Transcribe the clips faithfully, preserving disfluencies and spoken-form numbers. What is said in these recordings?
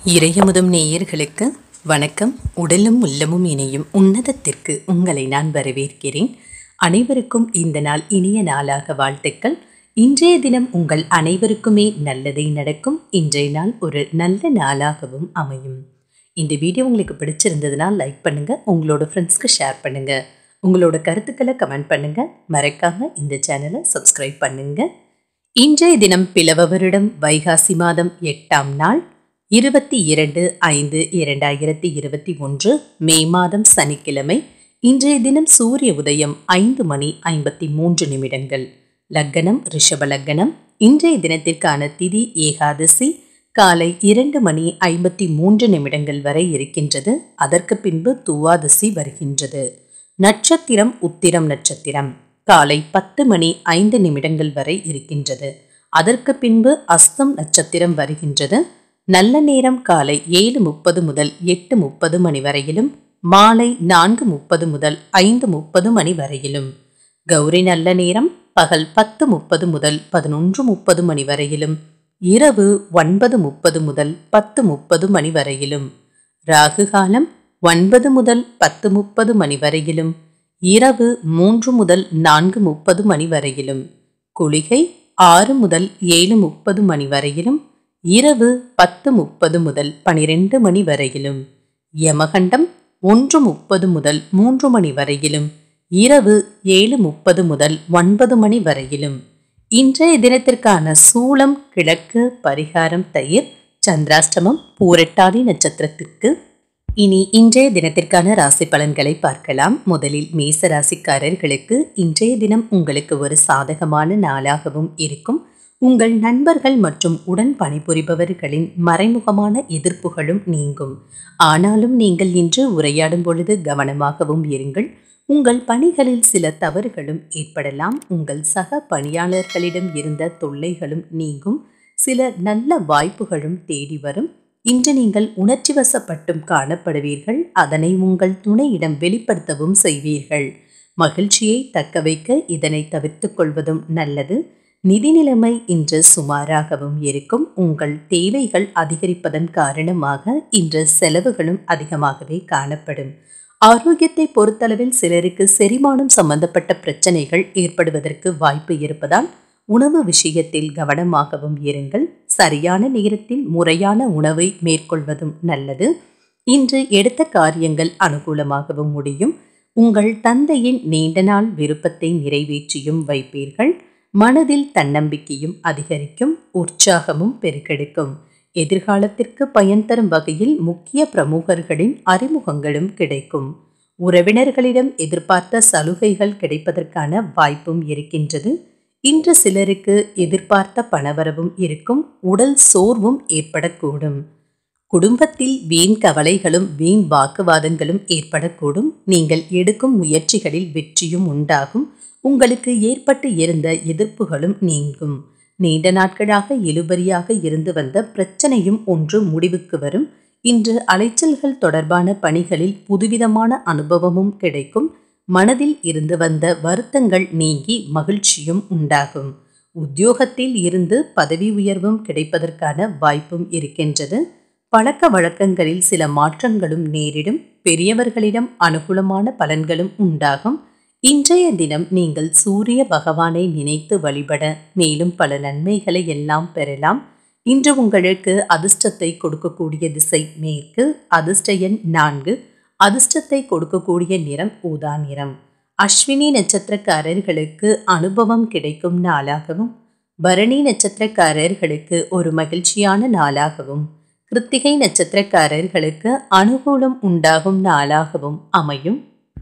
இறையமுதும் நேயர்களுக்கு வணக்கம். உடலும் உள்ளமும் இணையும் உன்னதத்திற்கு உங்களை நான் வரவேற்கிறேன். அனைவருக்கும் இந்த நாள் இனிய நாளாக வாழ்த்துக்கள். இன்றைய தினம் உங்கள் அனைவருக்குமே நல்லதே நடக்கும். இன்றைய நாள் ஒரு நல்ல நாளாகவும் அமையும். இந்த வீடியோ உங்களுக்கு பிடிச்சிருந்ததுனால் லைக் பண்ணுங்க, உங்களோட ஃப்ரெண்ட்ஸ்க்கு ஷேர் பண்ணுங்க, உங்களோட கருத்துக்களை கமெண்ட் பண்ணுங்க. மறக்காம இந்த சேனலை சப்ஸ்கிரைப் பண்ணுங்க. இன்றைய தினம் பிலவ வருடம் வைகாசி மாதம் எட்டாம் நாள் இருபத்தி இரண்டு ஐந்து இரண்டாயிரத்தி இருபத்தி ஒன்று மே மாதம் சனிக்கிழமை. இன்றைய தினம் சூரிய உதயம் ஐந்து மணி ஐம்பத்தி மூன்று நிமிடங்கள். லக்னம் ரிஷப லக்னம். இன்றைய தினத்திற்கான திதி ஏகாதசி காலை இரண்டு மணி ஐம்பத்தி மூன்று நிமிடங்கள் வரை இருக்கின்றது. அதற்கு பின்பு துவாதசி வருகின்றது. நட்சத்திரம் உத்திரம் நட்சத்திரம் காலை பத்து மணி ஐந்து நிமிடங்கள் வரை இருக்கின்றது. அதற்கு பின்பு அஸ்தம் நட்சத்திரம் வருகின்றது. நல்ல நேரம் காலை ஏழு முப்பது முதல் எட்டு முப்பது மணி வரையிலும், மாலை நான்கு முப்பது முதல் ஐந்து முப்பது மணி வரையிலும். கௌரி நல்ல நேரம் பகல் பத்து முப்பது முதல் பதினொன்று முப்பது மணி வரையிலும், இரவு ஒன்பது முப்பது முதல் பத்து முப்பது மணி வரையிலும். ராகு காலம் ஒன்பது முதல் பத்து முப்பது மணி வரையிலும், இரவு மூன்று முதல் நான்கு முப்பது மணி வரையிலும். குளிகை ஆறு முதல் ஏழு முப்பது மணி வரையிலும், இரவு பத்து முப்பது முதல் பனிரெண்டு மணி வரையிலும். யமகண்டம் ஒன்று முப்பது முதல் மூன்று மணி வரையிலும், இரவு ஏழு முப்பது முதல் ஒன்பது மணி வரையிலும். இன்றைய தினத்திற்கான சூலம் கிழக்கு, பரிகாரம் தயிர். சந்திராஷ்டமம் பூரட்டாதி நட்சத்திரத்திற்கு. இனி இன்றைய தினத்திற்கான ராசி பலன்களை பார்க்கலாம். முதலில் மேச ராசிக்காரர்களுக்கு இன்றைய தினம் உங்களுக்கு ஒரு சாதகமான நாளாகவும் இருக்கும். உங்கள் நண்பர்கள் மற்றும் உடன் பணிபுரிபவர்களின் மறைமுகமான எதிர்ப்புகளும் நீங்கும். ஆனாலும் நீங்கள் இன்று உரையாடும் பொழுது கவனமாகவும் இருங்கள். உங்கள் பணிகளில் சில தவறுகளும் ஏற்படலாம். உங்கள் சக பணியாளர்களிடம் இருந்த தொல்லைகளும் நீங்கும். சில நல்ல வாய்ப்புகளும் தேடி வரும். இன்று நீங்கள் உணர்ச்சி வசப்பட்டும் காணப்படுவீர்கள். அதனை உங்கள் துணையிடம் வெளிப்படுத்தவும் செய்வீர்கள். மகிழ்ச்சியை தக்க வைக்க இதனை தவிர்த்து கொள்வதும் நல்லது. நிதி நிலைமை இன்று சுமாராகவும் இருக்கும். உங்கள் தேவைகள் அதிகரிப்பதன் காரணமாக இன்று செலவுகளும் அதிகமாகவே காணப்படும். ஆரோக்கியத்தை பொறுத்தளவில் சிலருக்கு செரிமானம் சம்பந்தப்பட்ட பிரச்சனைகள் ஏற்படுவதற்கு வாய்ப்பு இருப்பதால் உணவு விஷயத்தில் கவனமாகவும் இருங்கள். சரியான நேரத்தில் முறையான உணவை மேற்கொள்வதும் நல்லது. இன்று எடுத்த காரியங்கள் அனுகூலமாகவும் முடியும். உங்கள் தந்தையின் நீண்ட நாள் விருப்பத்தை நிறைவேற்றியும் வைப்பீர்கள். மனதில் தன்னம்பிக்கையும் அதிகரிக்கும். உற்சாகமும் பெருக்கெடுக்கும். எதிர்காலத்திற்கு பயன் தரும் வகையில் முக்கிய பிரமுகர்களின் அறிமுகங்களும் கிடைக்கும். உறவினர்களிடம் எதிர்பார்த்த சலுகைகள் கிடைப்பதற்கான வாய்ப்பும் இருக்கின்றது. இன்று சிலருக்கு எதிர்பார்த்த பணவரவும் இருக்கும். உடல் சோர்வும் ஏற்படக்கூடும். குடும்பத்தில் வீண் கவலைகளும் வீண் வாக்குவாதங்களும் ஏற்படக்கூடும். நீங்கள் எடுக்கும் முயற்சிகளில் வெற்றியும் உண்டாகும். உங்களுக்கு ஏற்பட்டு இருந்த எதிர்ப்புகளும் நீங்கும். நீண்ட நாட்களாக இழுபறியாக இருந்து வந்த பிரச்சனையும் ஒன்று முடிவுக்கு வரும். இன்று அலைச்சல்கள் தொடர்பான பணிகளில் புதுவிதமான அனுபவமும் கிடைக்கும். மனதில் இருந்து வந்த வருத்தங்கள் நீங்கி மகிழ்ச்சியும் உண்டாகும். உத்தியோகத்தில் இருந்து பதவி உயர்வும் கிடைப்பதற்கான வாய்ப்பும் இருக்கின்றது. பழக்க வழக்கங்களில் சில மாற்றங்களும் நேரிடும். பெரியவர்களிடம் அனுகூலமான பலன்களும் உண்டாகும். இன்றைய தினம் நீங்கள் சூரிய பகவானை நினைத்து வழிபட மேலும் பல நன்மைகளை எல்லாம் பெறலாம். இன்று உங்களுக்கு அதிர்ஷ்டத்தை கொடுக்கக்கூடிய திசை மேற்கு. அதிர்ஷ்ட எண் நான்கு. அதிர்ஷ்டத்தை கொடுக்கக்கூடிய நிறம் ஊதா நிறம். அஸ்வினி நட்சத்திரக்காரர்களுக்கு அனுபவம் கிடைக்கும் நாளாகவும், பரணி நட்சத்திரக்காரர்களுக்கு ஒரு மகிழ்ச்சியான நாளாகவும், கிருத்திகை நட்சத்திரக்காரர்களுக்கு அனுகூலம் உண்டாகும் நாளாகவும் அமையும்.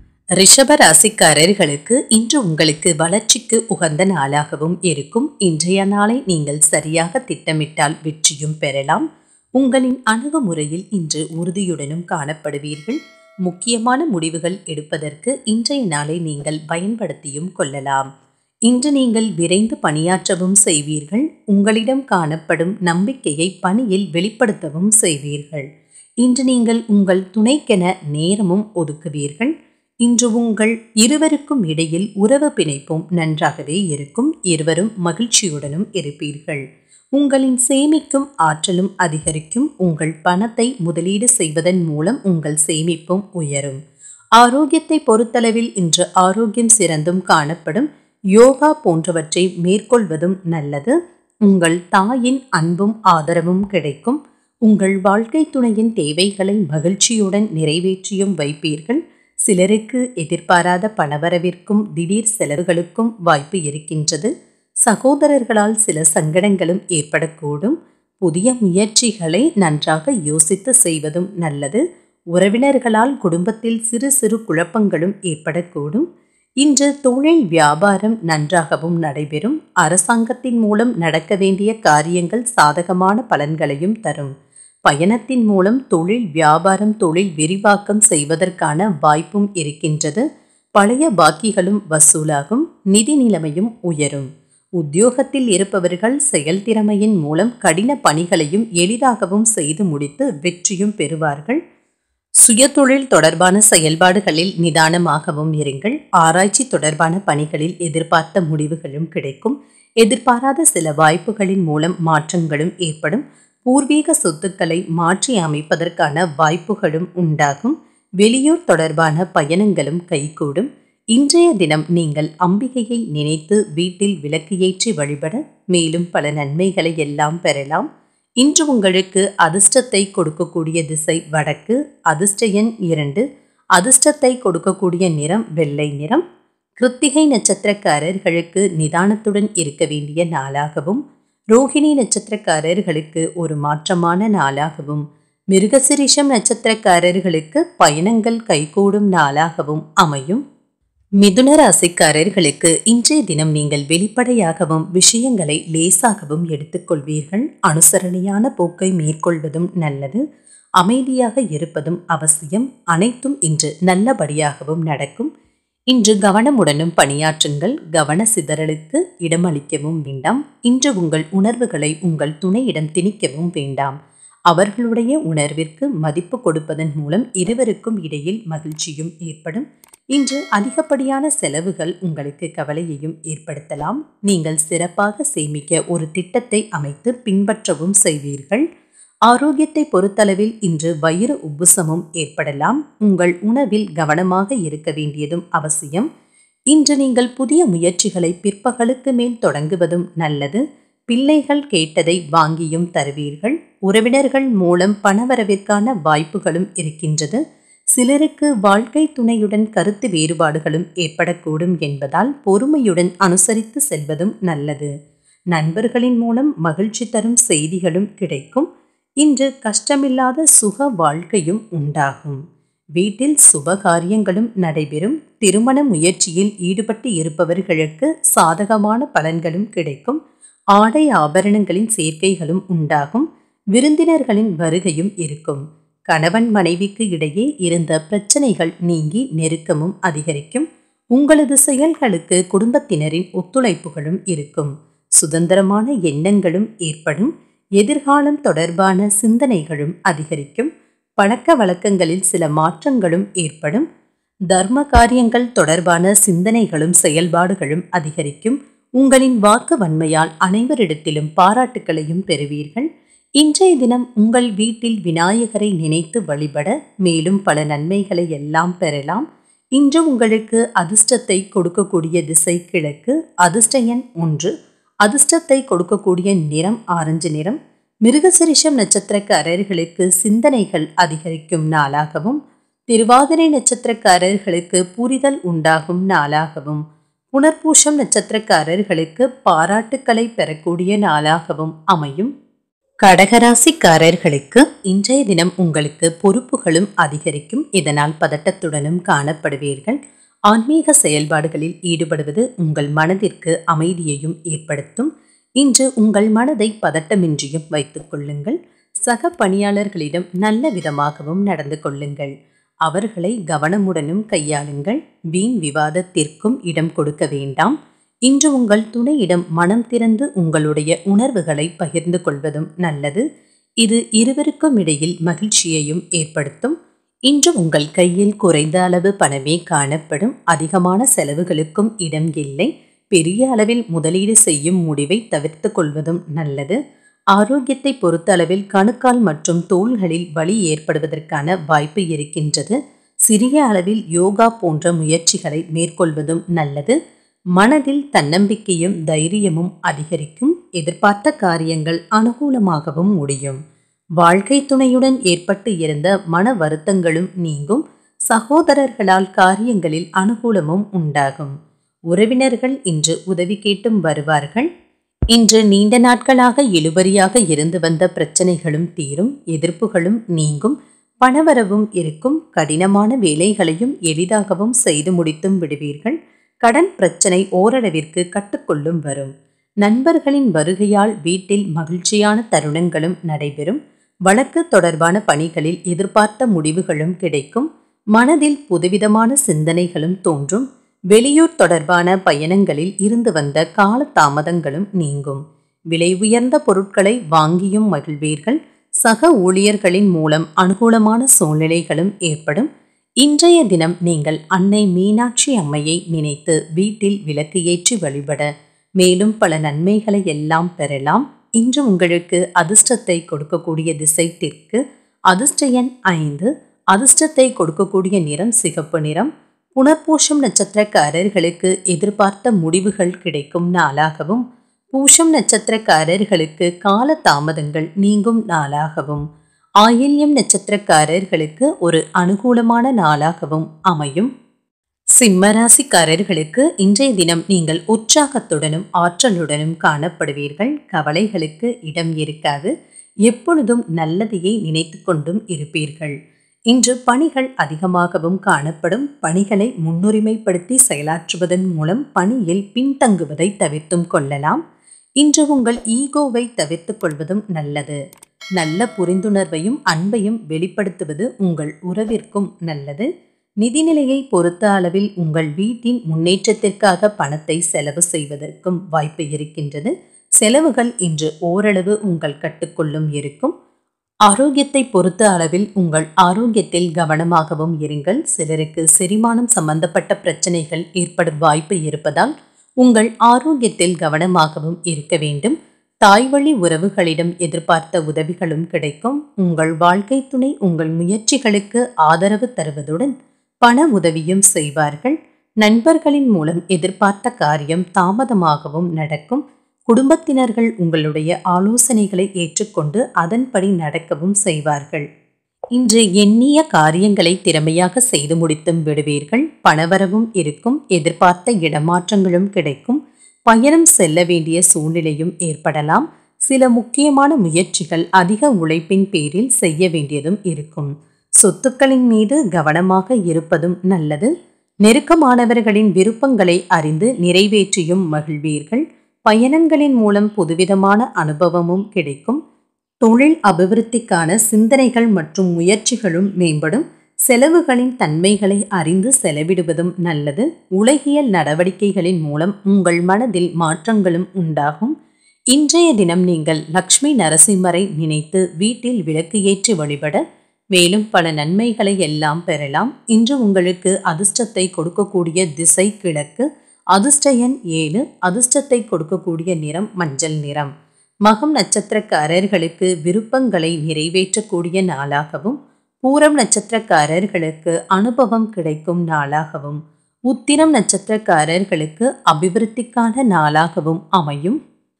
ரிஷப ராசிக்காரர்களுக்கு இன்று உங்களுக்கு வளர்ச்சிக்கு உகந்த நாளாகவும் இருக்கும். இன்றைய நாளை நீங்கள் சரியாக திட்டமிட்டால் வெற்றியும் பெறலாம். உங்களின் அணுகுமுறையில் இன்று உறுதியுடனும் காணப்படுவீர்கள். முக்கியமான முடிவுகள் எடுப்பதற்கு இன்றைய நாளை நீங்கள் பயன்படுத்தியும் கொள்ளலாம். இன்று நீங்கள் விரைந்து பணியாற்றவும் செய்வீர்கள். உங்களிடம் காணப்படும் நம்பிக்கையை பணியில் வெளிப்படுத்தவும் செய்வீர்கள். இன்று நீங்கள் உங்கள் துணைக்கென நேரமும் ஒதுக்குவீர்கள். இன்று உங்கள் இருவருக்கும் இடையில் உறவு பிணைப்பும் நன்றாகவே இருக்கும். இருவரும் மகிழ்ச்சியுடனும் இருப்பீர்கள். உங்களின் சேமிக்கும் ஆற்றலும் அதிகரிக்கும். உங்கள் பணத்தை முதலீடு செய்வதன் மூலம் உங்கள் சேமிப்பும் உயரும். ஆரோக்கியத்தை பொறுத்தளவில் இன்று ஆரோக்கியம் சிறந்தும் காணப்படும். யோகா போன்றவற்றை மேற்கொள்வதும் நல்லது. உங்கள் தாயின் அன்பும் ஆதரவும் கிடைக்கும். உங்கள் வாழ்க்கை துணையின் தேவைகளை மகிழ்ச்சியுடன் நிறைவேற்றியும் வைப்பீர்கள். சிலருக்கு எதிர்பாராத பணவரவிற்கும் திடீர் செலவுகளுக்கும் வாய்ப்பு இருக்கின்றது. சகோதரர்களால் சில சங்கடங்களும் ஏற்படக்கூடும். புதிய முயற்சிகளை நன்றாக யோசித்து செய்வதும் நல்லது. உறவினர்களால் குடும்பத்தில் சிறு சிறு குழப்பங்களும் ஏற்படக்கூடும். இன்று தொழில் வியாபாரம் நன்றாகவும் நடைபெறும். அரசாங்கத்தின் மூலம் நடக்க வேண்டிய காரியங்கள் சாதகமான பலன்களையும் தரும். பயணத்தின் மூலம் தொழில் வியாபாரம் தொழில் விரிவாக்கம் செய்வதற்கான வாய்ப்பும் இருக்கின்றது. பழைய பாக்கிகளும் வசூலாகும். நிதி நிலைமையும் உயரும். உத்தியோகத்தில் இருப்பவர்கள் செயல்திறமையின் மூலம் கடின பணிகளையும் எளிதாகவும் செய்து முடித்து வெற்றியும் பெறுவார்கள். சுயதொழில் தொடர்பான செயல்பாடுகளில் நிதானமாகவும் இருங்கள். ஆராய்ச்சி தொடர்பான பணிகளில் எதிர்பார்த்த முடிவுகளும் கிடைக்கும். எதிர்பாராத சில வாய்ப்புகளின் மூலம் மாற்றங்களும் ஏற்படும். பூர்வீக சொத்துக்களை மாற்றி அமைப்பதற்கான வாய்ப்புகளும் உண்டாகும். வெளியூர் தொடர்பான பயணங்களும் கைகூடும். இன்றைய தினம் நீங்கள் அம்பிகையை நினைத்து வீட்டில் விளக்கு ஏற்றி வழிபட மேலும் பல நன்மைகளை எல்லாம் பெறலாம். இன்று உங்களுக்கு அதிர்ஷ்டத்தை கொடுக்கக்கூடிய திசை வடக்கு. அதிர்ஷ்ட எண் இரண்டு. அதிர்ஷ்டத்தை கொடுக்கக்கூடிய நிறம் வெள்ளை நிறம். கிருத்திகை நட்சத்திரக்காரர்களுக்கு நிதானத்துடன் இருக்க வேண்டிய நாளாகவும், ரோகிணி நட்சத்திரக்காரர்களுக்கு ஒரு மாற்றமான நாளாகவும், மிருகசிரிஷம் நட்சத்திரக்காரர்களுக்கு பயணங்கள் கைகூடும் நாளாகவும் அமையும். மிதுன ராசிக்காரர்களுக்கு இன்றைய தினம் நீங்கள் வெளிப்படையாகவும் விஷயங்களை லேசாகவும் எடுத்துக்கொள்வீர்கள். அனுசரணையான போக்கை மேற்கொள்வதும் நல்லது. அமைதியாக இருப்பதும் அவசியம். அனைத்தும் இன்று நல்லபடியாகவும் நடக்கும். இன்று கவனமுடனும் பணியாற்றுங்கள். கவன சிதறலுக்கு இடமளிக்கவும் வேண்டாம். இன்று உங்கள் உணர்வுகளை உங்கள் துணையிடம் திணிக்கவும் வேண்டாம். அவர்களுடைய உணர்விற்கு மதிப்பு கொடுப்பதன் மூலம் இருவருக்கும் இடையில் மகிழ்ச்சியும் ஏற்படும். இன்று அதிகப்படியான செலவுகள் உங்களுக்கு கவலையையும் ஏற்படுத்தலாம். நீங்கள் சிறப்பாக சேமிக்க ஒரு திட்டத்தை அமைத்து பின்பற்றவும் செய்வீர்கள். ஆரோக்கியத்தை பொறுத்தளவில் இன்று வயிறு உப்புசமும் ஏற்படலாம். உங்கள் உணவில் கவனமாக இருக்க வேண்டியதும் அவசியம். இன்று நீங்கள் புதிய முயற்சிகளை பிற்பகலுக்கு மேல் தொடங்குவதும் நல்லது. பிள்ளைகள் கேட்டதை வாங்கியும் தருவீர்கள். உறவினர்கள் மூலம் பணவரவிற்கான வாய்ப்புகளும் இருக்கின்றது. சிலருக்கு வாழ்க்கை துணையுடன் கருத்து வேறுபாடுகளும் ஏற்படக்கூடும் என்பதால் பொறுமையுடன் அனுசரித்து செல்வதும் நல்லது. நண்பர்களின் மூலம் மகிழ்ச்சி தரும் செய்திகளும் கிடைக்கும். இன்று கஷ்டமில்லாத சுக வாழ்க்கையும் உண்டாகும். வீட்டில் சுபகாரியங்களும் நடைபெறும். திருமண முயற்சியில் ஈடுபட்டு இருப்பவர்களுக்கு சாதகமான பலன்களும் கிடைக்கும். ஆடை ஆபரணங்களின் சேர்க்கைகளும் உண்டாகும். விருந்தினர்களின் வருகையும் இருக்கும். கணவன் மனைவிக்கு இடையே இருந்த பிரச்சனைகள் நீங்கி நெருக்கமும் அதிகரிக்கும். உங்களது செயல்களுக்கு குடும்பத்தினரின் ஒத்துழைப்புகளும் இருக்கும். சுதந்திரமான எண்ணங்களும் ஏற்படும். எதிர்காலம் தொடர்பான சிந்தனைகளும் அதிகரிக்கும். பழக்க வழக்கங்களில் சில மாற்றங்களும் ஏற்படும். தர்ம காரியங்கள் தொடர்பான சிந்தனைகளும் செயல்பாடுகளும் அதிகரிக்கும். உங்களின் வாக்கு வன்மையால் அனைவரிடத்திலும் பாராட்டுக்களையும் பெறுவீர்கள். இன்றைய தினம் உங்கள் வீட்டில் விநாயகரை நினைத்து வழிபட மேலும் பல நன்மைகளை எல்லாம் பெறலாம். இன்று உங்களுக்கு அதிர்ஷ்டத்தை கொடுக்கக்கூடிய திசை கிழக்கு. அதிர்ஷ்ட எண் ஒன்று. அதிர்ஷ்டத்தை கொடுக்கக்கூடிய நிறம் ஆரஞ்சு நிறம். மிருகசிரிஷம் நட்சத்திரக்காரர்களுக்கு சிந்தனைகள் அதிகரிக்கும் நாளாகவும், திருவாதிரை நட்சத்திரக்காரர்களுக்கு புரிதல் உண்டாகும் நாளாகவும், புனர்பூஷம் நட்சத்திரக்காரர்களுக்கு பாராட்டுக்களை பெறக்கூடிய நாளாகவும் அமையும். கடகராசிக்காரர்களுக்கு இன்றைய தினம் உங்களுக்கு பொறுப்புகளும் அதிகரிக்கும். இதனால் பதட்டத்துடனும் காணப்படுவீர்கள். ஆன்மீக செயல்பாடுகளில் ஈடுபடுவது உங்கள் மனதிற்கு அமைதியையும் ஏற்படுத்தும். இன்று உங்கள் மனதை பதட்டமின்றியும் வைத்துக் கொள்ளுங்கள். சக பணியாளர்களிடம் நல்ல விதமாகவும் நடந்து கொள்ளுங்கள். அவர்களை கவனமுடனும் கையாளுங்கள். வீண் விவாதத்திற்கும் இடம் கொடுக்க வேண்டாம். இன்று உங்கள் துணையிடம் மனம் திறந்து உங்களுடைய உணர்வுகளை பகிர்ந்து கொள்வதும் நல்லது. இது இருவருக்கும் இடையில் மகிழ்ச்சியையும் ஏற்படுத்தும். இன்று உங்கள் கையில் குறைந்த அளவு பணமே காணப்படும். அதிகமான செலவுகளுக்கும் இடம் இல்லை. பெரிய அளவில் முதலீடு செய்யும் முடிவை தவிர்த்து கொள்வதும் நல்லது. ஆரோக்கியத்தை பொறுத்த அளவில் கணுக்கால் மற்றும் தோள்களில் வலி ஏற்படுவதற்கான வாய்ப்பு இருக்கின்றது. சிறிய அளவில் யோகா போன்ற முயற்சிகளை மேற்கொள்வதும் நல்லது. மனதில் தன்னம்பிக்கையும் தைரியமும் அதிகரிக்கும். எதிர்பார்த்த காரியங்கள் அனுகூலமாகவும் முடியும். வாழ்க்கை துணையுடன் ஏற்பட்டு இருந்த மன வருத்தங்களும் நீங்கும். சகோதரர்களால் காரியங்களில் அனுகூலமும் உண்டாகும். உறவினர்கள் இன்று உதவி கேட்டும் வருவார்கள். இன்று நீண்ட நாட்களாக இழுபறியாக இருந்து வந்த பிரச்சனைகளும் தீரும். எதிர்ப்புகளும் நீங்கும். பணவரவும் இருக்கும். கடினமான வேலைகளையும் எளிதாகவும் செய்து முடித்தும் விடுவீர்கள். கடன் பிரச்சனை ஓரளவிற்கு கட்டுக்கொள்ளும் வரும். நண்பர்களின் வருகையால் வீட்டில் மகிழ்ச்சியான தருணங்களும் நடைபெறும். வழக்கு தொடர்பான பணிகளில் எதிர்பார்த்த முடிவுகளும் கிடைக்கும். மனதில் புதுவிதமான சிந்தனைகளும் தோன்றும். வெளியூர் தொடர்பான பயணங்களில் இருந்து வந்த கால தாமதங்களும் நீங்கும். விலை உயர்ந்த பொருட்களை வாங்கியும் மகிழ்வீர்கள். சக ஊழியர்களின் மூலம் அனுகூலமான சூழ்நிலைகளும் ஏற்படும். இன்றைய தினம் நீங்கள் அன்னை மீனாட்சி அம்மையை நினைத்து வீட்டில் விளக்கு ஏற்றி வழிபட மேலும் பல நன்மைகளை எல்லாம் பெறலாம். இன்று உங்களுக்கு அதிர்ஷ்டத்தை கொடுக்கக்கூடிய திசை தெற்கு. அதிர்ஷ்ட எண் ஐந்து. அதிர்ஷ்டத்தை கொடுக்கக்கூடிய நிறம் சிகப்பு நிறம். புனர்பூஷம் நட்சத்திரக்காரர்களுக்கு எதிர்பார்த்த முடிவுகள் கிடைக்கும் நாளாகவும், பூஷம் நட்சத்திரக்காரர்களுக்கு கால தாமதங்கள் நீங்கும் நாளாகவும், ஆயில்யம் நட்சத்திரக்காரர்களுக்கு ஒரு அனுகூலமான நாளாகவும் அமையும். சிம்ம ராசிக்காரர்களுக்கு இன்றைய தினம் நீங்கள் உற்சாகத்துடனும் ஆற்றலுடனும் காணப்படுவீர்கள். கவலைகளுக்கு இடம் இருக்காது. எப்பொழுதும் நல்லதையே நினைத்து கொண்டும் இருப்பீர்கள். இன்று பணிகள் அதிகமாகவும் காணப்படும். பணிகளை முன்னுரிமைப்படுத்தி செயலாற்றுவதன் மூலம் பணியில் பின்தங்குவதை தவிர்த்தும் கொள்ளலாம். இன்று உங்கள் ஈகோவை தவிர்த்து கொள்வதும் நல்லது. நல்ல புரிந்துணர்வையும் அன்பையும் வெளிப்படுத்துவது உங்கள் உறவிற்கும் நல்லது. நிதிநிலையை பொறுத்த அளவில் உங்கள் வீட்டின் முன்னேற்றத்திற்காக பணத்தை செலவு செய்வதற்கும் வாய்ப்பு இருக்கின்றது. செலவுகள் இன்று ஓரளவு உங்கள் கட்டுக்குள்ளும் இருக்கும். ஆரோக்கியத்தை பொறுத்த அளவில் உங்கள் ஆரோக்கியத்தில் கவனமாகவும் இருங்கள். சிலருக்கு செரிமானம் சம்பந்தப்பட்ட பிரச்சனைகள் ஏற்படும் வாய்ப்பு இருப்பதால் உங்கள் ஆரோக்கியத்தில் கவனமாகவும் இருக்க வேண்டும். தாய்வழி உறவுகளிடம் எதிர்பார்த்த உதவிகளும் கிடைக்கும். உங்கள் வாழ்க்கை துணை உங்கள் முயற்சிகளுக்கு ஆதரவு தருவதுடன் பண உதவியும் செய்வார்கள். நண்பர்களின் மூலம் எதிர்பார்த்த காரியம் தாமதமாகவும் நடக்கும். குடும்பத்தினர்கள் உங்களுடைய ஆலோசனைகளை ஏற்றுக்கொண்டு அதன்படி நடக்கவும் செய்வார்கள். இன்று எண்ணிய காரியங்களை திறமையாக செய்து முடித்தும் விடுவீர்கள். பணவரவும் இருக்கும். எதிர்பார்த்த இடமாற்றங்களும் கிடைக்கும். பயணம் செல்ல வேண்டிய சூழ்நிலையும் ஏற்படலாம். சில முக்கியமான முயற்சிகள் அதிக உழைப்பின் பேரில் செய்ய வேண்டியதும் இருக்கும். சொத்துக்களின் மீது கவனமாக இருப்பதும் நல்லது. நெருக்கமானவர்களின் விருப்பங்களை அறிந்து நிறைவேற்றியும் மகிழ்வீர்கள். பயணங்களின் மூலம் புதுவிதமான அனுபவமும் கிடைக்கும். தொழில் அபிவிருத்திக்கான சிந்தனைகள் மற்றும் முயற்சிகளும் மேம்படும். செலவுகளின் தன்மைகளை அறிந்து செலவிடுவதும் நல்லது. உலகியல் நடவடிக்கைகளின் மூலம் உங்கள் மனதில் மாற்றங்களும் உண்டாகும். இன்றைய தினம் நீங்கள் லக்ஷ்மி நரசிம்மரை நினைத்து வீட்டில் விளக்கு ஏற்றி வழிபட மேலும் பல நன்மைகளை எல்லாம் பெறலாம். இன்று உங்களுக்கு அதிர்ஷ்டத்தை கொடுக்கக்கூடிய திசை கிழக்கு. அதிர்ஷ்ட எண் ஏழு. அதிர்ஷ்டத்தை கொடுக்கக்கூடிய நிறம் மஞ்சள் நிறம். மகம் நட்சத்திரக்காரர்களுக்கு விருப்பங்களை நிறைவேற்றக்கூடிய நாளாகவும், பூரம் நட்சத்திரக்காரர்களுக்கு அனுபவம் கிடைக்கும் நாளாகவும், உத்திரம் நட்சத்திரக்காரர்களுக்கு அபிவிருத்திக்கான நாளாகவும் அமையும்.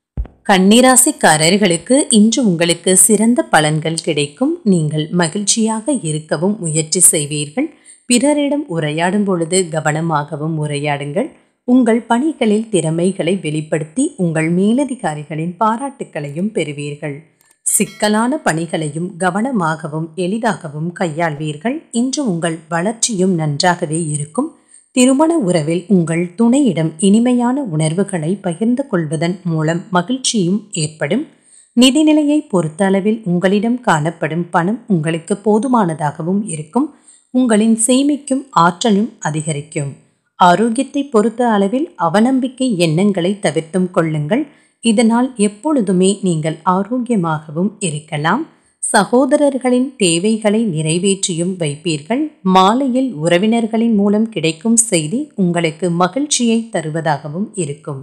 கன்னிராசிக்காரர்களுக்கு இன்று உங்களுக்கு சிறந்த பலன்கள் கிடைக்கும். நீங்கள் மகிழ்ச்சியாக இருக்கவும் முயற்சி செய்வீர்கள். பிறரிடம் உரையாடும் பொழுது கவனமாகவும் உரையாடுங்கள். உங்கள் பணிகளில் திறமைகளை வெளிப்படுத்தி உங்கள் மேலதிகாரிகளின் பாராட்டுக்களையும் பெறுவீர்கள். சிக்கலான பணிகளையும் கவனமாகவும் எளிதாகவும் கையாள்வீர்கள். இன்று உங்கள் வளர்ச்சியும் நன்றாகவே இருக்கும். திருமண உறவில் உங்கள் துணையிடம் இனிமையான உணர்வுகளை பகிர்ந்து கொள்வதன் மூலம் மகிழ்ச்சியும் ஏற்படும். நிதிநிலையை பொறுத்த அளவில் உங்களிடம் காணப்படும் பணம் உங்களுக்கு போதுமானதாகவும் இருக்கும். உங்களின் சேமிக்கும் ஆற்றலும் அதிகரிக்கும். ஆரோக்கியத்தை பொறுத்த அளவில் அவநம்பிக்கை எண்ணங்களை தவிர்த்தும் கொள்ளுங்கள். இதனால் எப்பொழுதுமே நீங்கள் ஆரோக்கியமாகவும் இருக்கலாம். சகோதரர்களின் தேவைகளை நிறைவேற்றியும் வைப்பீர்கள். மாலையில் உறவினர்களின் மூலம் கிடைக்கும் செய்தி உங்களுக்கு மகிழ்ச்சியை தருவதாகவும் இருக்கும்.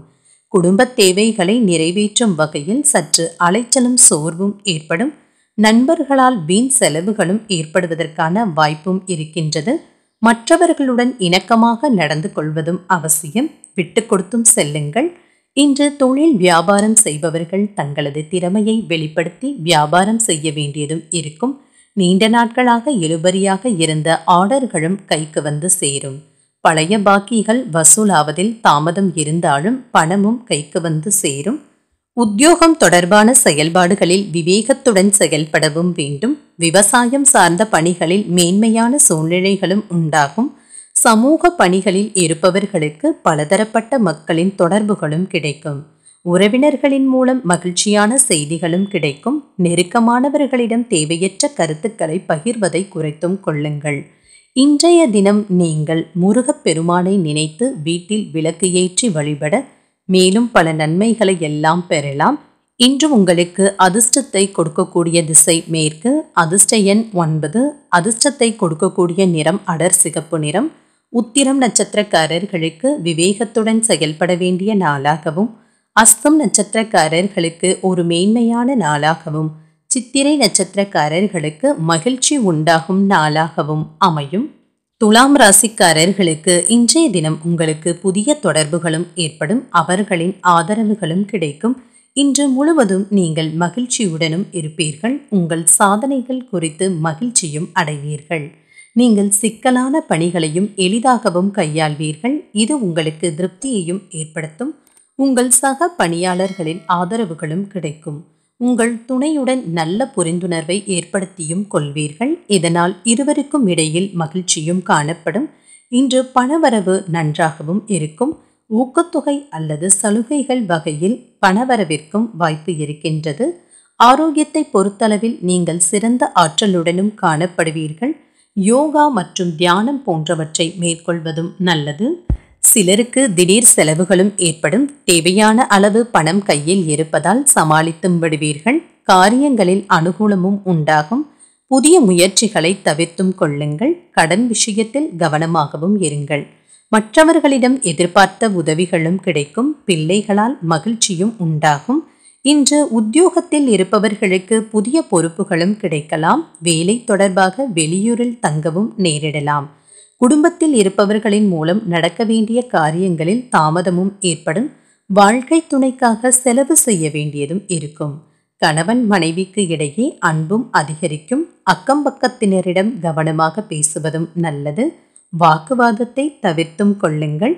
குடும்ப தேவைகளை நிறைவேற்றும் வகையில் சற்று அலைச்சலும் சோர்வும் ஏற்படும். நண்பர்களால் வீண் செலவுகளும் ஏற்படுவதற்கான வாய்ப்பும் இருக்கின்றது. மற்றவர்களுடன் இணக்கமாக நடந்து கொள்வதும் அவசியம். விட்டு கொடுத்தும் செல்லுங்கள். இன்று தொழில் வியாபாரம் செய்பவர்கள் தங்களது திறமையை வெளிப்படுத்தி வியாபாரம் செய்ய வேண்டியதும் இருக்கும். நீண்ட நாட்களாக இழுபறியாக இருந்த ஆர்டர்களும் கைக்கு வந்து சேரும். பழைய பாக்கிகள் வசூலாவதில் தாமதம் இருந்தாலும் பணமும் கைக்கு வந்து சேரும். உத்தியோகம் தொடர்பான செயல்பாடுகளில் விவேகத்துடன் செயல்படவும் வேண்டும். விவசாயம் சார்ந்த பணிகளில் மேன்மையான சூழ்நிலைகளும் உண்டாகும். சமூக பணிகளில் இருப்பவர்களுக்கு பலதரப்பட்ட மக்களின் தொடர்புகளும் கிடைக்கும். உறவினர்களின் மூலம் மகிழ்ச்சியான செய்திகளும் கிடைக்கும். நெருக்கமானவர்களிடம் தேவையற்ற கருத்துக்களை பகிர்வதை குறைத்தும் கொள்ளுங்கள். இன்றைய தினம் நீங்கள் முருகப் பெருமானை நினைத்து வீட்டில் விளக்கு ஏற்றி வழிபட மேலும் பல நன்மைகளை எல்லாம் பெறலாம். இன்று உங்களுக்கு அதிர்ஷ்டத்தை கொடுக்கக்கூடிய திசை மேற்கு. அதிர்ஷ்ட எண் ஒன்பது. அதிர்ஷ்டத்தை கொடுக்கக்கூடிய நிறம் அடர் சிகப்பு நிறம். உத்திரம் நட்சத்திரக்காரர்களுக்கு விவேகத்துடன் செயல்பட வேண்டிய நாளாகவும், அஸ்தம் நட்சத்திரக்காரர்களுக்கு ஒரு மேன்மையான நாளாகவும், சித்திரை நட்சத்திரக்காரர்களுக்கு மகிழ்ச்சி உண்டாகும் நாளாகவும் அமையும். துலாம் ராசிக்காரர்களுக்கு இன்றைய தினம் உங்களுக்கு புதிய தொடர்புகளும் ஏற்படும். அவர்களின் ஆதரவுகளும் கிடைக்கும். இன்று முழுவதும் நீங்கள் மகிழ்ச்சியுடனும் இருப்பீர்கள். உங்கள் சாதனைகள் குறித்து மகிழ்ச்சியும் அடைவீர்கள். நீங்கள் சிக்கலான பணிகளையும் எளிதாகவும் கையாள்வீர்கள். இது உங்களுக்கு திருப்தியையும் ஏற்படுத்தும். உங்கள் சக பணியாளர்களின் ஆதரவுகளும் கிடைக்கும். உங்கள் துணையுடன் நல்ல புரிந்துணர்வை ஏற்படுத்தியும் கொள்வீர்கள். இதனால் இருவருக்கும் இடையில் மகிழ்ச்சியும் காணப்படும். இன்று பணவரவு நன்றாகவும் இருக்கும். ஊக்கத்தொகை அல்லது சலுகைகள் வகையில் பணவரவிற்கும் வாய்ப்பு இருக்கின்றது. ஆரோக்கியத்தை பொறுத்தளவில் நீங்கள் சிறந்த ஆற்றலுடனும் காணப்படுவீர்கள். யோகா மற்றும் தியானம் போன்றவற்றை மேற்கொள்வதும் நல்லது. சிலருக்கு திடீர் செலவுகளும் ஏற்படும். தேவையான அளவு பணம் கையில் இருப்பதால் சமாளித்தும் விடுவீர்கள். காரியங்களில் அனுகூலமும் உண்டாகும். புதிய முயற்சிகளை தவிர்த்தும் கொள்ளுங்கள். கடன் விஷயத்தில் கவனமாகவும் இருங்கள். மற்றவர்களிடம் எதிர்பார்த்த உதவிகளும் கிடைக்கும். பிள்ளைகளால் மகிழ்ச்சியும் உண்டாகும். இன்று உத்தியோகத்தில் இருப்பவர்களுக்கு புதிய பொறுப்புகளும் கிடைக்கலாம். வேலை தொடர்பாக வெளியூரில் தங்கவும் நேரிடலாம். குடும்பத்தில் இருப்பவர்களின் மூலம் நடக்க வேண்டிய காரியங்களில் தாமதமும் ஏற்படும். வாழ்க்கை துணைக்காக செலவு செய்ய வேண்டியதும் இருக்கும். கணவன் மனைவிக்கு இடையே அன்பும் அதிகரிக்கும். அக்கம் பக்கத்தினரிடம் கவனமாக பேசுவதும் நல்லது. வாக்குவாதத்தை தவிர்த்தும் கொள்ளுங்கள்.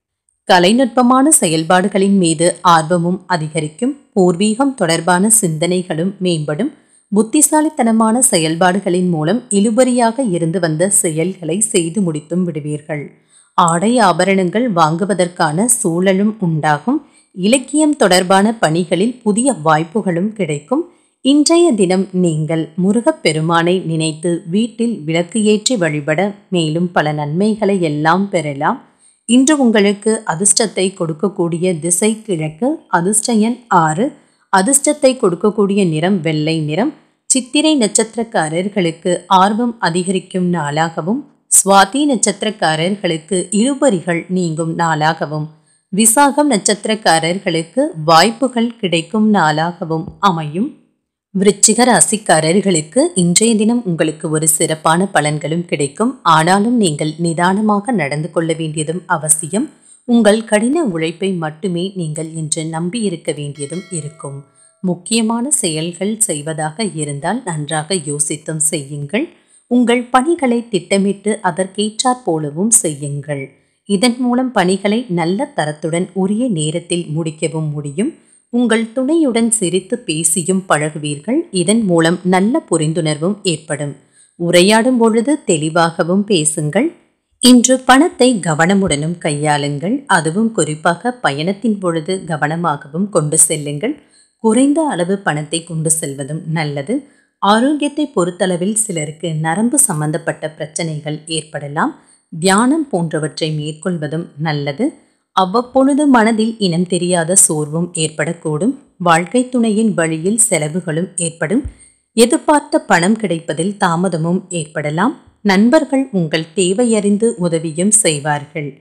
கலைநுட்பமான செயல்பாடுகளின் மீது ஆர்வமும் அதிகரிக்கும். பூர்வீகம் தொடர்பான சிந்தனைகளும் மேம்படும். புத்திசாலித்தனமான செயல்பாடுகளின் மூலம் இழுபறியாக இருந்து வந்த செயல்களை செய்து முடித்தும் விடுவீர்கள். ஆடை ஆபரணங்கள் வாங்குவதற்கான சூழலும் உண்டாகும். இலக்கியம் தொடர்பான பணிகளில் புதிய வாய்ப்புகளும் கிடைக்கும். இன்றைய தினம் நீங்கள் முருகப்பெருமானை நினைத்து வீட்டில் விளக்கு ஏற்றி வழிபட மேலும் பல நன்மைகளை எல்லாம் பெறலாம். இன்று உங்களுக்கு அதிர்ஷ்டத்தை கொடுக்கக்கூடிய திசை கிழக்கு. அதிர்ஷ்ட எண் ஆறு. அதிர்ஷ்டத்தை கொடுக்கக்கூடிய நிறம் வெள்ளை நிறம். சித்திரை நட்சத்திரக்காரர்களுக்கு ஆர்வம் அதிகரிக்கும் நாளாகவும், சுவாதி நட்சத்திரக்காரர்களுக்கு இழுபறிகள் நீங்கும் நாளாகவும், விசாகம் நட்சத்திரக்காரர்களுக்கு வாய்ப்புகள் கிடைக்கும் நாளாகவும் அமையும். விருச்சிக ராசிக்காரர்களுக்கு இன்றைய தினம் உங்களுக்கு ஒரு சிறப்பான பலன்களும் கிடைக்கும். ஆனாலும் நீங்கள் நிதானமாக நடந்து கொள்ள வேண்டியதும் அவசியம். உங்கள் கடின உழைப்பை மட்டுமே நீங்கள் இன்று நம்பி இருக்க வேண்டியதும் இருக்கும். முக்கியமான செயல்கள் செய்வதாக இருந்தால் நன்றாக யோசித்தும் செய்யுங்கள். உங்கள் பணிகளை திட்டமிட்டு அதற்கேற்றாற் போலவும் செய்யுங்கள். இதன் மூலம் பணிகளை நல்ல தரத்துடன் உரிய நேரத்தில் முடிக்கவும் முடியும். உங்கள் துணையுடன் சிரித்து பேசியும் பழகுவீர்கள். இதன் மூலம் நல்ல புரிந்துணர்வும் ஏற்படும். உரையாடும் பொழுது தெளிவாகவும் பேசுங்கள். இன்று பணத்தை கவனமுடனும் கையாளுங்கள். அதுவும் குறிப்பாக பயணத்தின் பொழுது கவனமாகவும் கொண்டு செல்லுங்கள். குறைந்த அளவு பணத்தை கொண்டு செல்வதும் நல்லது. ஆரோக்கியத்தை பொறுத்தளவில் சிலருக்கு நரம்பு சம்பந்தப்பட்ட பிரச்சனைகள் ஏற்படலாம். தியானம் போன்றவற்றை மேற்கொள்வதும் நல்லது. அவ்வப்பொழுது மனதில் இனம் தெரியாத சோர்வும் ஏற்படக்கூடும். வாழ்க்கை துணையின் வழியில் செலவுகளும் ஏற்படும். எதிர்பார்த்த பணம் கிடைப்பதில் தாமதமும் ஏற்படலாம். நண்பர்கள் உங்கள் தேவையறிந்து உதவியும் செய்வார்கள்.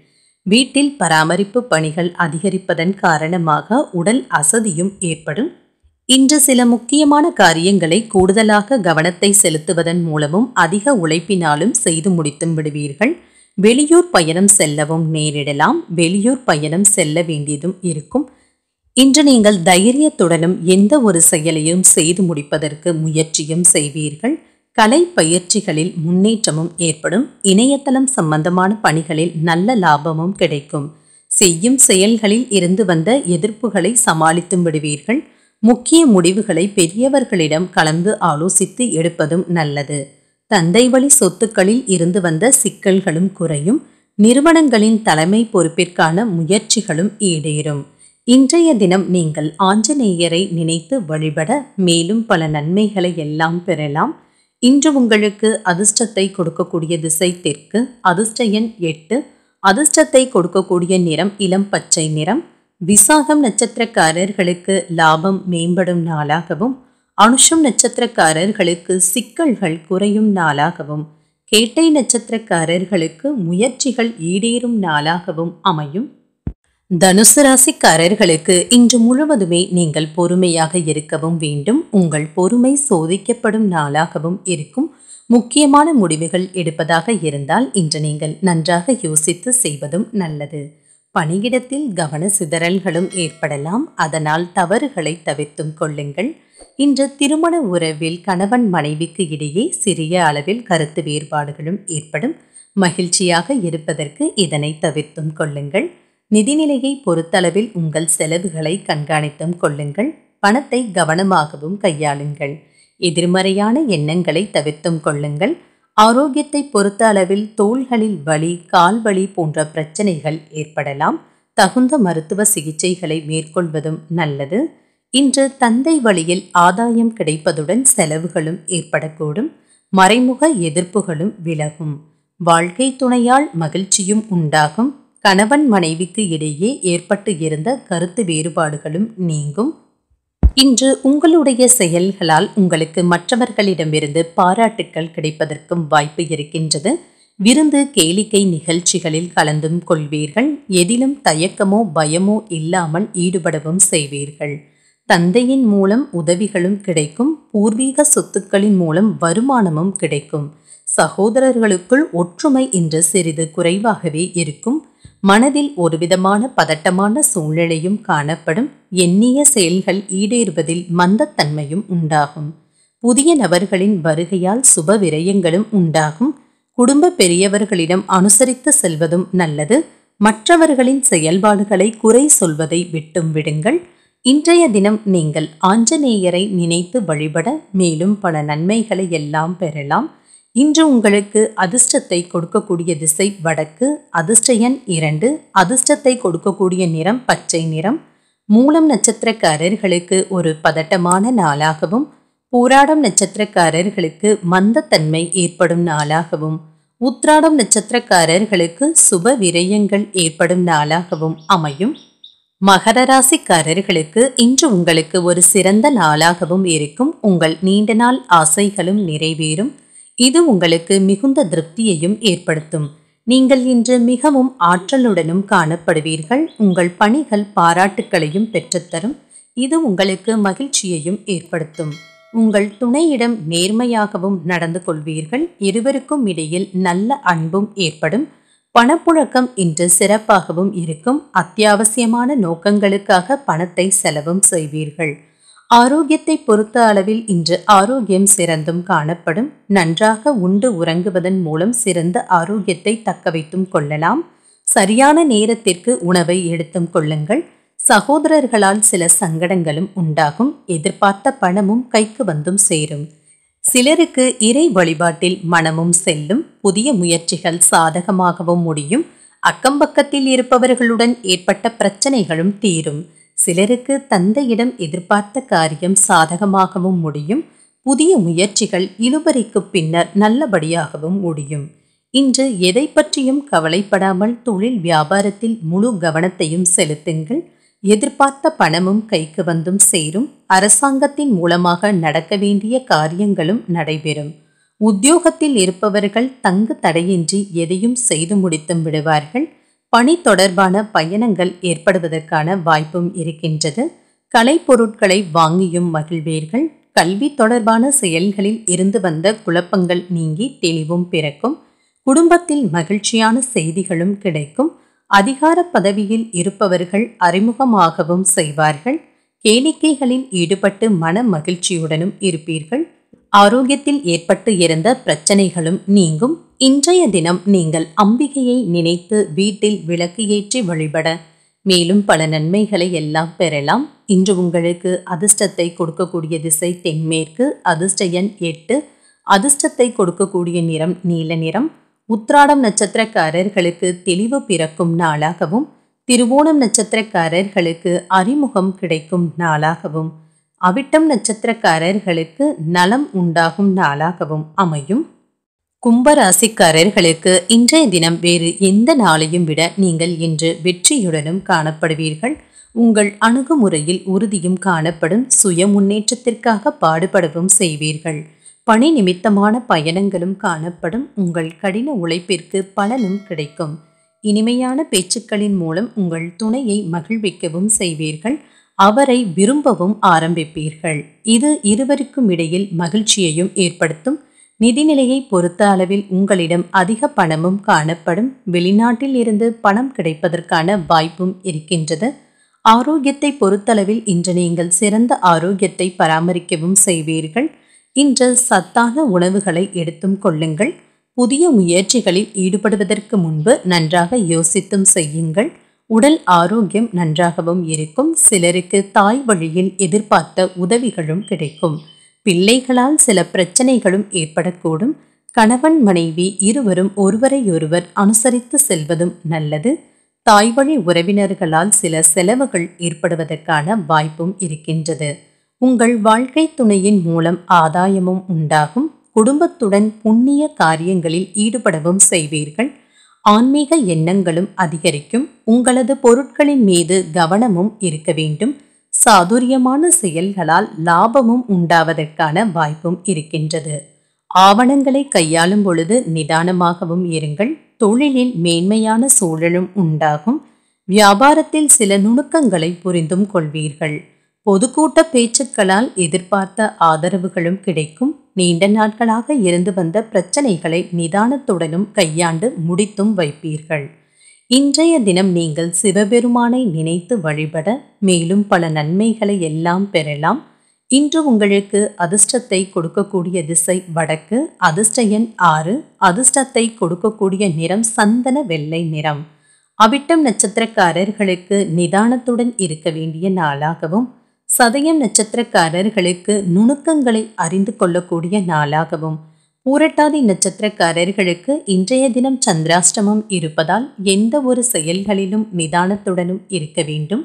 வீட்டில் பராமரிப்பு பணிகள் அதிகரிப்பதன் காரணமாக உடல் அசதியும் ஏற்படும். இன்று சில முக்கியமான காரியங்களை கூடுதலாக கவனத்தை செலுத்துவதன் மூலமும் அதிக உழைப்பினாலும் செய்து முடித்தும் விடுவீர்கள். வெளியூர் பயணம் செல்லவும் நேரிடலாம். வெளியூர் பயணம் செல்ல வேண்டியதும் இருக்கும். இன்று நீங்கள் தைரியத்துடனும் எந்த ஒரு செயலையும் செய்து முடிப்பதற்கு முயற்சியும் செய்வீர்கள். கலை பயிற்சிகளில் முன்னேற்றமும் ஏற்படும். இணையதளம் சம்பந்தமான பணிகளில் நல்ல லாபமும் கிடைக்கும். செய்யும் செயல்களில் இருந்து வந்த எதிர்ப்புகளை சமாளித்தும் விடுவீர்கள். முக்கிய முடிவுகளை பெரியவர்களிடம் கலந்து ஆலோசித்து எடுப்பதும் நல்லது. தந்தை வழி சொத்துக்களில் இருந்து வந்த சிக்கல்களும் குறையும். நிறுவனங்களின் தலைமை பொறுப்பிற்கான முயற்சிகளும் ஈடேறும். இன்றைய தினம் நீங்கள் ஆஞ்சநேயரை நினைத்து வழிபட மேலும் பல நன்மைகளை எல்லாம் பெறலாம். இன்று உங்களுக்கு அதிர்ஷ்டத்தை கொடுக்கக்கூடிய திசை தெற்கு. அதிர்ஷ்ட எண் எட்டு. அதிர்ஷ்டத்தை கொடுக்கக்கூடிய நிறம் இளம் பச்சை நிறம். விசாகம் நட்சத்திரக்காரர்களுக்கு லாபம் மேம்படும் நாளாகவும், அனுஷம் நட்சத்திரக்காரர்களுக்கு சிக்கல்கள் குறையும் நாளாகவும், கேட்டை நட்சத்திரக்காரர்களுக்கு முயற்சிகள் ஈடேறும் நாளாகவும் அமையும். தனுசு ராசிக்காரர்களுக்கு இன்று முழுவதுமே நீங்கள் பொறுமையாக இருக்கவும் வேண்டும். உங்கள் பொறுமை சோதிக்கப்படும் நாளாகவும் இருக்கும். முக்கியமான முடிவுகள் எடுப்பதாக இருந்தால் இன்று நீங்கள் நன்றாக யோசித்து செய்வதும் நல்லது. பணியிடத்தில் கவன சிதறல்களும் ஏற்படலாம். அதனால் தவறுகளை தவிர்த்தும் கொள்ளுங்கள். இன்று திருமண உறவில் கணவன் மனைவிக்கு இடையே சிறிய அளவில் கருத்து வேறுபாடுகளும் ஏற்படும். மகிழ்ச்சியாக இருப்பதற்கு இதனை தவிர்த்தும் கொள்ளுங்கள். நிதிநிலையை பொறுத்தளவில் உங்கள் செலவுகளை கண்காணித்தும் கொள்ளுங்கள். பணத்தை கவனமாகவும் கையாளுங்கள். எதிர்மறையான எண்ணங்களை தவிர்த்தும் கொள்ளுங்கள். ஆரோக்கியத்தை பொறுத்த அளவில் தோள்களில் வலி, கால் வலி போன்ற பிரச்சனைகள் ஏற்படலாம். தகுந்த மருத்துவ சிகிச்சைகளை மேற்கொள்வதும் நல்லது. இன்று தந்தை வழியில் ஆதாயம் கிடைப்பதுடன் செலவுகளும் ஏற்படக்கூடும். மறைமுக எதிர்ப்புகளும் விலகும். வாழ்க்கை துணையால் மகிழ்ச்சியும் உண்டாகும். கணவன் மனைவிக்கு இடையே ஏற்பட்டு இருந்த கருத்து வேறுபாடுகளும் நீங்கும். இன்று உங்களுடைய செயல்களால் உங்களுக்கு மற்றவர்களிடமிருந்து பாராட்டுக்கள் கிடைப்பதற்கும் வாய்ப்பு இருக்கின்றது. விருந்து கேளிக்கை நிகழ்ச்சிகளில் கலந்தும் கொள்வீர்கள். எதிலும் தயக்கமோ பயமோ இல்லாமல் ஈடுபடவும் செய்வீர்கள். தந்தையின் மூலம் உதவிகளும் கிடைக்கும். பூர்வீக சொத்துக்களின் மூலம் வருமானமும் கிடைக்கும். சகோதரர்களுக்குள் ஒற்றுமை இன்று சிறிது குறைவாகவே இருக்கும். மனதில் ஒருவிதமான பதட்டமான சூழ்நிலையும் காணப்படும். எண்ணிய செயல்கள் ஈடேறுவதில் மந்தத்தன்மையும் உண்டாகும். புதிய நபர்களின் வருகையால் சுப விரயங்களும் உண்டாகும். குடும்ப பெரியவர்களிடம் அனுசரித்து செல்வதும் நல்லது. மற்றவர்களின் செயல்பாடுகளை குறை சொல்வதை விட்டும் விடுங்கள். இன்றைய தினம் நீங்கள் ஆஞ்சநேயரை நினைத்து வழிபட மேலும் பல நன்மைகளை எல்லாம் பெறலாம். இன்று உங்களுக்கு அதிர்ஷ்டத்தை கொடுக்கக்கூடிய திசை வடக்கு. அதிர்ஷ்ட எண் இரண்டு. அதிர்ஷ்டத்தை கொடுக்கக்கூடிய நிறம் பச்சை நிறம். மூலம் நட்சத்திரக்காரர்களுக்கு ஒரு பதட்டமான நாளாகவும், பூராடம் நட்சத்திரக்காரர்களுக்கு மந்தத்தன்மை ஏற்படும் நாளாகவும், உத்ராடம் நட்சத்திரக்காரர்களுக்கு சுப விரயங்கள் ஏற்படும் நாளாகவும் அமையும். மகர ராசிக்காரர்களுக்கு இன்று உங்களுக்கு ஒரு சிறந்த நாளாகவும் இருக்கும். உங்கள் நீண்ட நாள் ஆசைகளும் நிறைவேறும். இது உங்களுக்கு மிகுந்த திருப்தியையும் ஏற்படுத்தும். நீங்கள் இன்று மிகவும் ஆற்றலுடனும் காணப்படுவீர்கள். உங்கள் பணிகள் பாராட்டுக்களையும் பெற்றுத்தரும். இது உங்களுக்கு மகிழ்ச்சியையும் ஏற்படுத்தும். உங்கள் துணையிடம் நேர்மையாகவும் நடந்து கொள்வீர்கள். இருவருக்கும் இடையில் நல்ல அன்பும் ஏற்படும். பணப்புழக்கம் இன்று சிறப்பாகவும் இருக்கும். அத்தியாவசியமான நோக்கங்களுக்காக பணத்தை செலவும் செய்வீர்கள். ஆரோக்கியத்தை பொறுத்த அளவில் இன்று ஆரோக்கியம் சிறந்தும் காணப்படும். நன்றாக உண்டு உறங்குவதன் மூலம் சிறந்த ஆரோக்கியத்தை தக்க வைத்தும் கொள்ளலாம். சரியான நேரத்திற்கு உணவை எடுத்தும் கொள்ளுங்கள். சகோதரர்களால் சில சங்கடங்களும் உண்டாகும். எதிர்பார்த்த பணமும் கைக்கு வந்தும் சேரும். சிலருக்கு இறை வழிபாட்டில் மனமும் செல்லும். புதிய முயற்சிகள் சாதகமாகவும் முடியும். அக்கம்பக்கத்தில் இருப்பவர்களுடன் ஏற்பட்ட பிரச்சனைகளும் தீரும். சிலருக்கு தந்தையிடம் எதிர்பார்த்த காரியம் சாதகமாகவும் முடியும். புதிய முயற்சிகள் இழுபறிக்கு பின்னர் நல்லபடியாகவும் முடியும். இன்று எதை பற்றியும் கவலைப்படாமல் தொழில் வியாபாரத்தில் முழு கவனத்தையும் செலுத்துங்கள். எதிர்பார்த்த பணமும் கைக்கு வந்தும் சேரும். அரசாங்கத்தின் மூலமாக நடக்க வேண்டிய காரியங்களும் நடைபெறும். உத்தியோகத்தில் இருப்பவர்கள் தங்கு தடையின்றி எதையும் செய்து முடித்தும் விடுவார்கள். பணி தொடர்பான பயணங்கள் ஏற்படுவதற்கான வாய்ப்பும் இருக்கின்றது. கலைப்பொருட்களை வாங்கியும் மகிழ்வீர்கள். கல்வி தொடர்பான செயல்களில் இருந்து வந்த குழப்பங்கள் நீங்கி தெளிவும் பிறக்கும். குடும்பத்தில் மகிழ்ச்சியான செய்திகளும் கிடைக்கும். அதிகார பதவியில் இருப்பவர்கள் அறிமுகமாகவும் செய்வார்கள். கேளிக்கைகளில் ஈடுபட்டு மன மகிழ்ச்சியுடனும் இருப்பீர்கள். ஆரோக்கியத்தில் ஏற்பட்டு இருந்த பிரச்சனைகளும் நீங்கும். இன்றைய தினம் நீங்கள் அம்பிகையை நினைத்து வீட்டில் விளக்கு ஏற்றி வழிபட மேலும் பல நன்மைகளை எல்லாம் பெறலாம். இன்று உங்களுக்கு அதிர்ஷ்டத்தை கொடுக்கக்கூடிய திசை தென்மேற்கு. அதிர்ஷ்ட எண் எட்டு. அதிர்ஷ்டத்தை கொடுக்கக்கூடிய நிறம் நீல நிறம். உத்திராடம் நட்சத்திரக்காரர்களுக்கு தெளிவு பிறக்கும் நாளாகவும், திருவோணம் நட்சத்திரக்காரர்களுக்கு அறிமுகம் கிடைக்கும் நாளாகவும், அவிட்டம் நட்சத்திரக்காரர்களுக்கு நலம் உண்டாகும் நாளாகவும் அமையும். கும்பராசிக்காரர்களுக்கு இன்றைய தினம் வேறு எந்த நாளையும் விட நீங்கள் இன்று வெற்றியுடனும் காணப்படுவீர்கள். உங்கள் அணுகுமுறையில் உறுதியும் காணப்படும். சுய முன்னேற்றத்திற்காக பாடுபடவும் செய்வீர்கள். பணி நிமித்தமான பயணங்களும் காணப்படும். உங்கள் கடின உழைப்பிற்கு பலனும் கிடைக்கும். இனிமையான பேச்சுக்களின் மூலம் உங்கள் துணையை மகிழ்விக்கவும் செய்வீர்கள். அவரை விரும்பவும் ஆரம்பிப்பீர்கள். இது இருவருக்கும் இடையில் மகிழ்ச்சியையும் ஏற்படுத்தும். நிதிநிலையை பொறுத்த அளவில் உங்களிடம் அதிக பணமும் காணப்படும். வெளிநாட்டில் இருந்து பணம் கிடைப்பதற்கான வாய்ப்பும் இருக்கின்றது. ஆரோக்கியத்தை பொறுத்தளவில் இன்று நீங்கள் சிறந்த ஆரோக்கியத்தை பராமரிக்கவும் செய்வீர்கள். இன்று சத்தான உணவுகளை எடுத்தும் கொள்ளுங்கள். புதிய முயற்சிகளில் ஈடுபடுவதற்கு முன்பு நன்றாக யோசித்தும் செய்யுங்கள். உடல் ஆரோக்கியம் நன்றாகவும் இருக்கும். சிலருக்கு தாய் வழியில் எதிர்பார்த்த உதவிகளும் கிடைக்கும். பிள்ளைகளால் சில பிரச்சனைகளும் ஏற்படக்கூடும். கணவன் மனைவி இருவரும் ஒருவரையொருவர் அனுசரித்து செல்வதும் நல்லது. தாய் வழி உறவினர்களால் சில செலவுகள் ஏற்படுவதற்கான வாய்ப்பும் இருக்கின்றது. உங்கள் வாழ்க்கை துணையின் மூலம் ஆதாயமும் உண்டாகும். குடும்பத்துடன் புண்ணிய காரியங்களில் ஈடுபடவும் செய்வீர்கள். ஆன்மீக எண்ணங்களும் அதிகரிக்கும். உங்களது பொருட்களின் மீது கவனமும் இருக்க வேண்டும். சாதுரியமான செயல்களால் லாபமும் உண்டாவதற்கான வாய்ப்பும் இருக்கின்றது. ஆவணங்களை கையாளும் பொழுது நிதானமாகவும் இருங்கள். தொழிலில் மேன்மையான சூழலும் உண்டாகும். வியாபாரத்தில் சில நுணுக்கங்களை புரிந்தும் கொள்வீர்கள். பொதுக்கூட்ட பேச்சுக்களால் எதிர்பார்த்த ஆதரவுகளும் கிடைக்கும். நீண்ட நாட்களாக இருந்து வந்த பிரச்சனைகளை நிதானத்துடனும் கையாண்டு முடித்தும் வைப்பீர்கள். இன்றைய தினம் நீங்கள் சிவபெருமானை நினைத்து வழிபட மேலும் பல நன்மைகளை எல்லாம் பெறலாம். இன்று உங்களுக்கு அதிர்ஷ்டத்தை கொடுக்கக்கூடிய திசை வடக்கு. அதிர்ஷ்ட எண் ஆறு. அதிர்ஷ்டத்தை கொடுக்கக்கூடிய நிறம் சந்தன வெள்ளை நிறம். அவிட்டம் நட்சத்திரக்காரர்களுக்கு நிதானத்துடன் இருக்க வேண்டிய நாளாகவும், சதயம் நட்சத்திரக்காரர்களுக்கு நுணுக்கங்களை அறிந்து கொள்ளக்கூடிய நாளாகவும், பூரட்டாதி நட்சத்திரக்காரர்களுக்கு இன்றைய தினம் சந்திராஷ்டமம் இருப்பதால் எந்த ஒரு செயல்களிலும் நிதானத்துடனும் இருக்க வேண்டும்.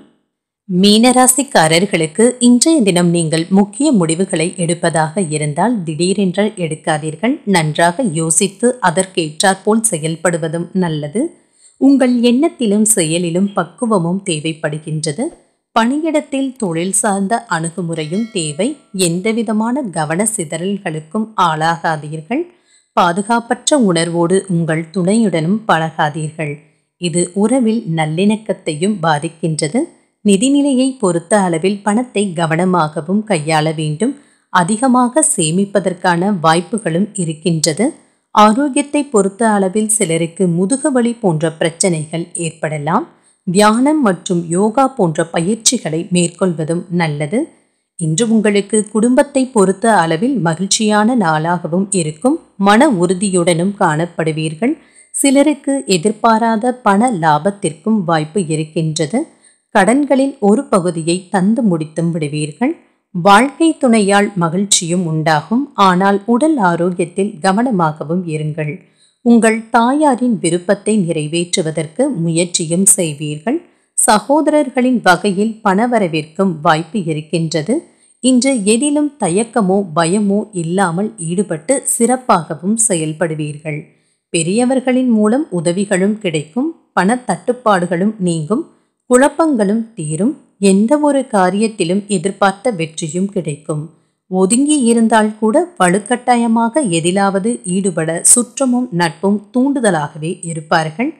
மீனராசிக்காரர்களுக்கு இன்றைய தினம் நீங்கள் முக்கிய முடிவுகளை எடுப்பதாக இருந்தால் திடீரென்று எடுக்காதீர்கள். நன்றாக யோசித்து அதற்கேற்றாற்போல் செயல்படுவதும் நல்லது. உங்கள் எண்ணத்திலும் செயலிலும் பக்குவமும் தேவைப்படுகின்றது. பணியிடத்தில் தொழில் சார்ந்த அணுகுமுறையும் தேவை. எந்தவிதமான கவன சிதறல்களுக்கும் ஆளாகாதீர்கள். பாதுகாப்பற்ற உணர்வோடு உங்கள் துணையுடனும் பழகாதீர்கள். இது உறவில் நல்லிணக்கத்தையும் பாதிக்கின்றது. நிதிநிலையை பொறுத்த அளவில் பணத்தை கவனமாகவும் கையாள வேண்டும். அதிகமாக சேமிப்பதற்கான வாய்ப்புகளும் இருக்கின்றது. ஆரோக்கியத்தை பொறுத்த அளவில் சிலருக்கு முதுகுவலி போன்ற பிரச்சனைகள் ஏற்படலாம். தியானம் மற்றும் யோகா போன்ற பயிற்சிகளை மேற்கொள்வதும் நல்லது. இன்று உங்களுக்கு குடும்பத்தை பொறுத்த அளவில் மகிழ்ச்சியான நாளாகவும் இருக்கும். மன உறுதியுடனும் காணப்படுவீர்கள். சிலருக்கு எதிர்பாராத பண லாபத்திற்கும் வாய்ப்பு இருக்கின்றது. கடன்களின் ஒரு பகுதியை தந்து முடித்தும் விடுவீர்கள். வாழ்க்கை துணையால் மகிழ்ச்சியும் உண்டாகும். ஆனால் உடல் ஆரோக்கியத்தில் கவனமாகவும் இருங்கள். உங்கள் தாயாரின் விருப்பத்தை நிறைவேற்றுவதற்கு முயற்சியும் செய்வீர்கள். சகோதரர்களின் வகையில் பணவரவிற்கும் வாய்ப்பு இருக்கின்றது. இன்று எதிலும் தயக்கமோ பயமோ இல்லாமல் ஈடுபட்டு சிறப்பாகவும் செயல்படுவீர்கள். பெரியவர்களின் மூலம் உதவிகளும் கிடைக்கும். பண தட்டுப்பாடுகளும் நீங்கும். குழப்பங்களும் தீரும். எந்த ஒரு காரியத்திலும் எதிர்பார்த்த வெற்றியும் கிடைக்கும். ஒதுங்கி இருந்தால் கூட வலுக்கட்டாயமாக எதிலாவது ஈடுபட சுற்றமும் நட்பும் தூண்டுதலாகவே இருப்பார்கள்.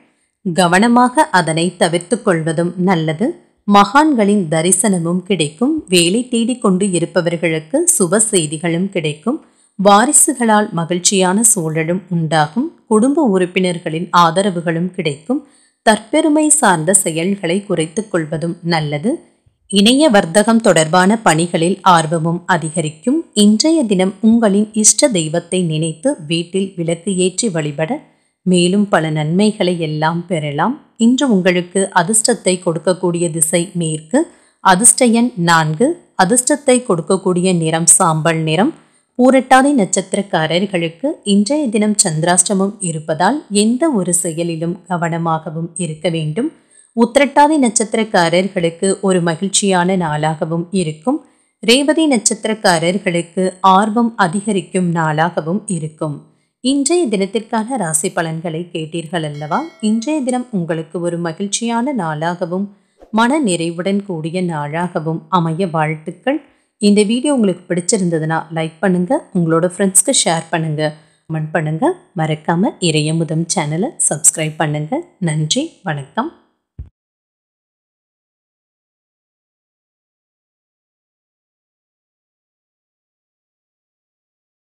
கவனமாக அதனை தவிர்த்து கொள்வதும் நல்லது. மகான்களின் தரிசனமும் கிடைக்கும். வேலை தேடிக்கொண்டு இருப்பவர்களுக்கு சுப செய்திகளும் கிடைக்கும். வாரிசுகளால் மகிழ்ச்சியான சூழலும் உண்டாகும். குடும்ப உறுப்பினர்களின் ஆதரவுகளும் கிடைக்கும். தற்பெருமை சார்ந்த செயல்களை குறைத்துக் கொள்வதும் நல்லது. இணைய வர்த்தகம் தொடர்பான பணிகளில் ஆர்வமும் அதிகரிக்கும். இன்றைய தினம் உங்களின் இஷ்ட தெய்வத்தை நினைத்து வீட்டில் விளக்கு ஏற்றி வழிபட மேலும் பல நன்மைகளை எல்லாம் பெறலாம். இன்று உங்களுக்கு அதிர்ஷ்டத்தை கொடுக்கக்கூடிய திசை மேற்கு. அதிர்ஷ்ட எண் நான்கு. அதிர்ஷ்டத்தை கொடுக்கக்கூடிய நிறம் சாம்பல் நிறம். பூரட்டாதி நட்சத்திரக்காரர்களுக்கு இன்றைய தினம் சந்திராஷ்டமம் இருப்பதால் எந்த ஒரு செயலிலும் கவனமாகவும் இருக்க வேண்டும். உத்திரட்டாதி நட்சத்திரக்காரர்களுக்கு ஒரு மகிழ்ச்சியான நாளாகவும் இருக்கும். ரேவதி நட்சத்திரக்காரர்களுக்கு ஆர்வம் அதிகரிக்கும் நாளாகவும் இருக்கும். இன்றைய தினத்திற்கான ராசி பலன்களை கேட்டீர்கள் அல்லவா? இன்றைய தினம் உங்களுக்கு ஒரு மகிழ்ச்சியான நாளாகவும் மன நிறைவுடன் கூடிய நாளாகவும் அமைய வாழ்த்துக்கள். இந்த வீடியோ உங்களுக்கு பிடிச்சிருந்ததுன்னா லைக் பண்ணுங்க, உங்களோட ஃப்ரெண்ட்ஸ்க்கு ஷேர் பண்ணுங்க, கமெண்ட் பண்ணுங்க. மறக்காம இறையமுதம் சேனலை சப்ஸ்கிரைப் பண்ணுங்க. நன்றி, வணக்கம்.